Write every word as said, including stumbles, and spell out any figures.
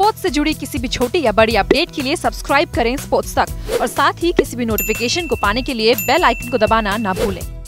Sports से जुड़ी किसी भी छोटी या बड़ी अपडेट के लिए सब्सक्राइब करें स्पोर्ट्स तक और साथ ही किसी भी नोटिफिकेशन को पाने के लिए बेल आइकन को दबाना ना भूलें।